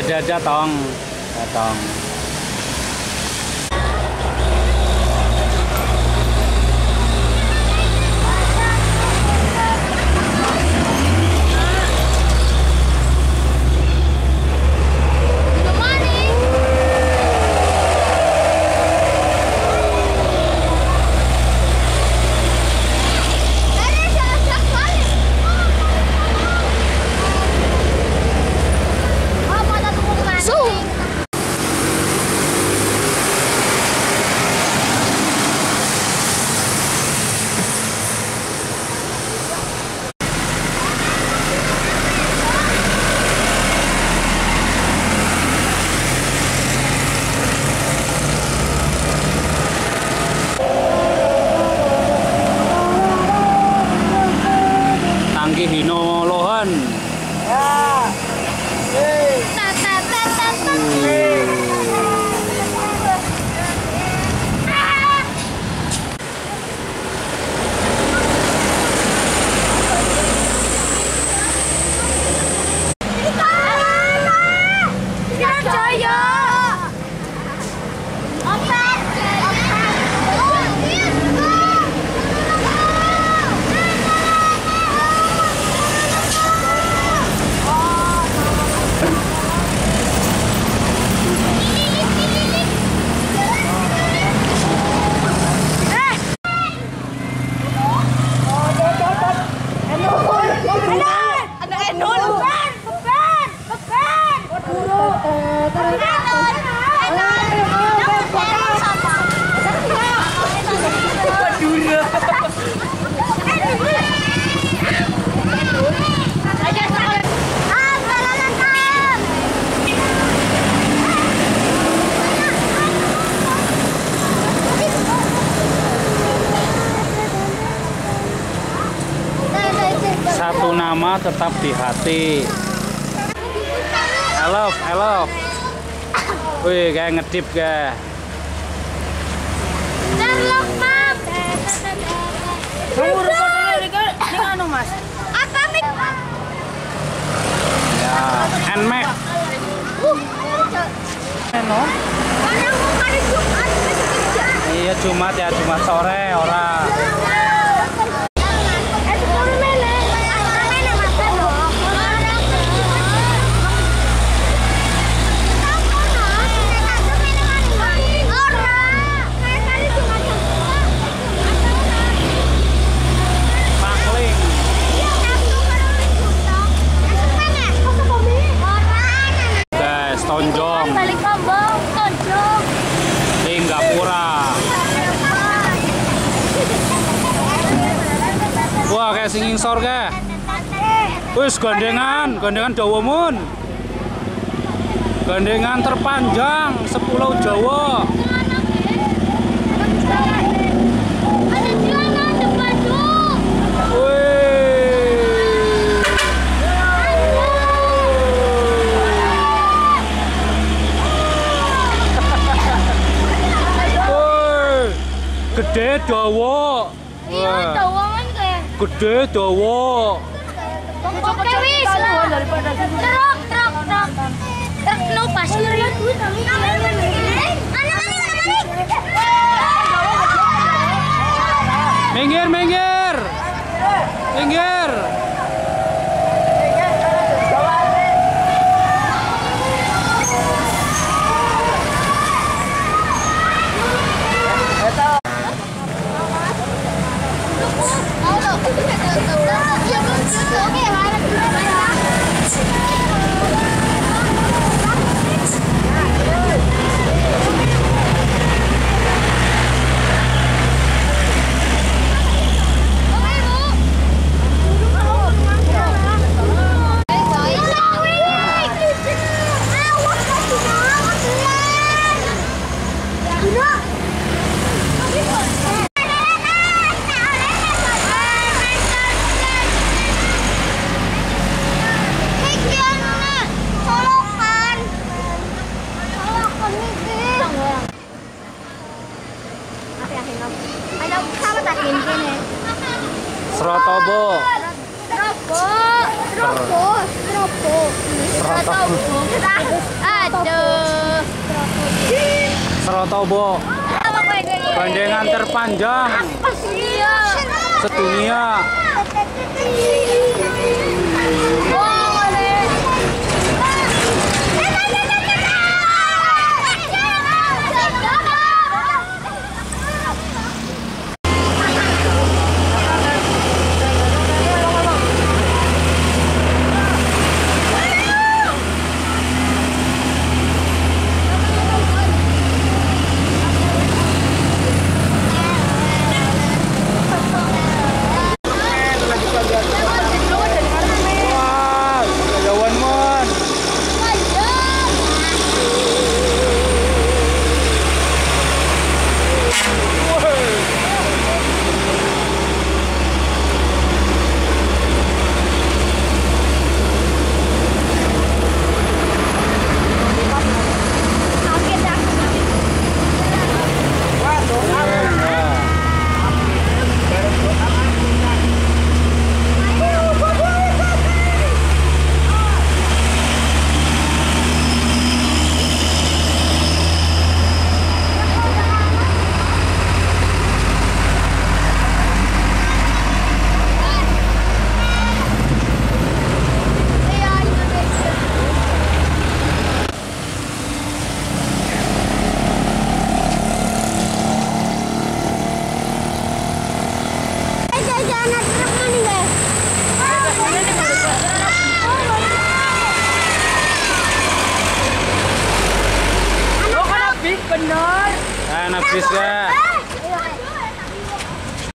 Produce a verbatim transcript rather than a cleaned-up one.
Ada ada tong, ada tong. Hino Lohan. Ya. Satu nama tetap di hati. Halo, halo. Wih, kayak ngedip ga. Sherlock, Mam. Kamu rupanya ini kan ini anu, Mas. Apa mik? Ya, Nmax. Eno. Mana mau hari Jumat masih kerja? Iya, Jumat ya, Jumat sore ora. Tonjong, Balik Lombok, Tonjong, Singapura. Wah, kayak singing sor kayak. Wis gandengan, gandengan dawamun. Gandengan terpanjang sepulau Jawa. ada jualan di Bandung. Gede dawa. Iya, dawangan kayak. Gede dawa. Oke wis. Daripada Truk, truk, truk. Truk no pasir. Minggir, minggir. Minggir. Serotobo. Serobo, serobo, serobo. Aduh. Serotobo. Apa ini? Gandengan terpanjang Iya. sedunia. Wah, jauhan mon. Benar. Nah, nafis ya.